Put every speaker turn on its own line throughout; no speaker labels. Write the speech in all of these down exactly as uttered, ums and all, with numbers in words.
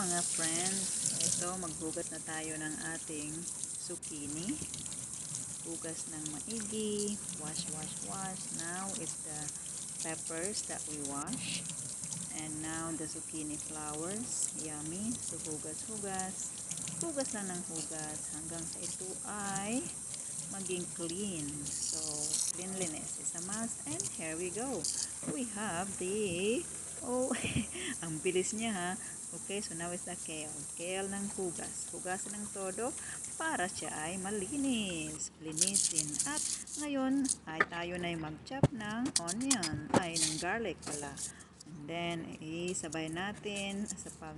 mga friends, ito maghugas na tayo ng ating zucchini. Hugas ng maigi, wash, wash, wash. Now it's the peppers that we wash. And now the zucchini flowers, yummy. So hugas, hugas. Hugas lang ng hugas hanggang sa ito ay maging clean. So cleanliness is a must. And here we go. We have the oh, ang bilis niya ha. Okay, so now is the kale. Kale ng hugas. Hugas ng todo para siya ay malinis. Linisin. At ngayon ay tayo na mag-chop ng onion. Ay, ng garlic pala. And then, isabay natin sa pag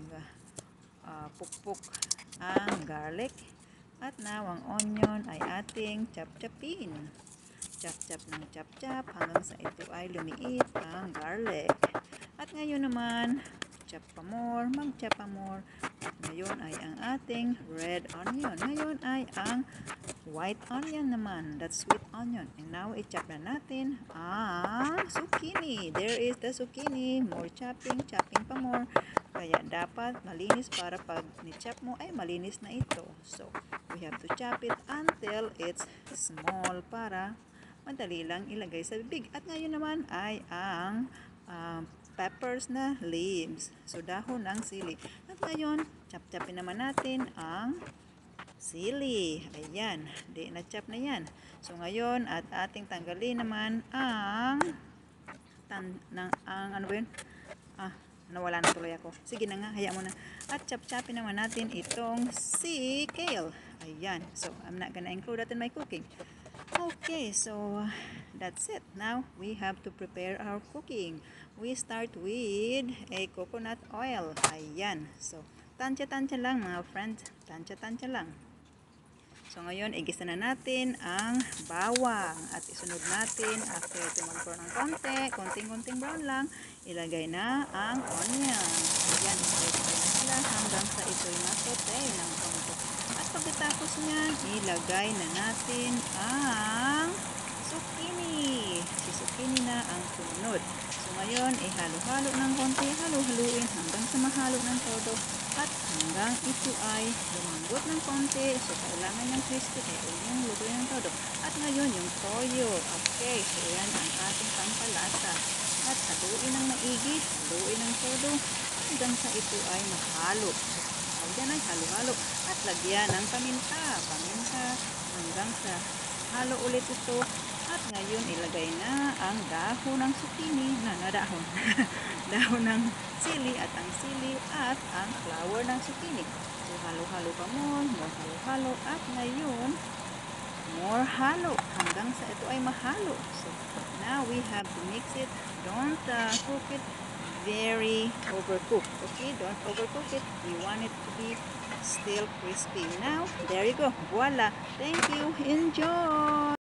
uh, pukpuk ang garlic. At now, ang onion ay ating chop-chopin. Chop-chop ng chop-chop hanggang sa ito ay lumiit ang garlic. At ngayon naman, chop pa more, mag-chop pa more. At ngayon ay ang ating red onion. Ngayon ay ang white onion naman. That's sweet onion. And now, i-chop na natin ang zucchini. There is the zucchini. More chopping, chopping pa more. Kaya dapat malinis para pag ni-chop mo ay malinis na ito. So, we have to chop it until it's small para madali lang ilagay sa bibig. At ngayon naman ay ang um, peppers na leaves. So, dahon ng sili. At ngayon, chop-chopin naman natin ang sili. Ayan. Di na-chop na yan. So, ngayon, at ating tanggalin naman ang tan, ng, ang ano ba yun? Ah, nawala na tuloy ako. Sige na nga, hayaan mo na. At chop-chopin naman natin itong si kale. Ayan. So, I'm not gonna include that in my cooking. Okay, so that's it. Now we have to prepare our cooking. We start with a coconut oil. Ayan. So, tansya-tansya lang mga friends. Tansya-tansya lang. So, ngayon, igisa na natin ang bawang. At isunod natin, after ito mag-brown ng konti, konting-konting brown lang, ilagay na ang onion. Ayan, isabay-sabay na sila hanggang sa ito'y masote ng konti. At pagkatapos niyan, ilagay na natin ang zucchini. Si zucchini na ang sunod. So, ngayon, ihalo-halo ng konti, halo-haluin hanggang sa mahalo ng todo. At hanggang ito ay lumambot ng konti. So, kailangan ng crispy kaya yung luto ng todo. At ngayon, yung toyo. Okay, so yan ang ating pampalasa. At haluin ng maigi, haluin ng todo hanggang sa ito ay mahalo. So, yan ay halo-halo. At lagyan ng paminta. Paminta hanggang sa halo ulit ito. At ngayon, ilagay na ang dahon ng zucchini. Na, na dahon. Dahon ng sili at ang sili at ang flower ng zucchini. So, halo-halo pa more, more halo-halo. At ngayon, more halo hanggang sa ito ay mahalo. So, now we have to mix it. Don't uh, cook it very overcooked. Okay, don't overcook it. We want it to be still crispy. Now, there you go. Voila. Thank you. Enjoy.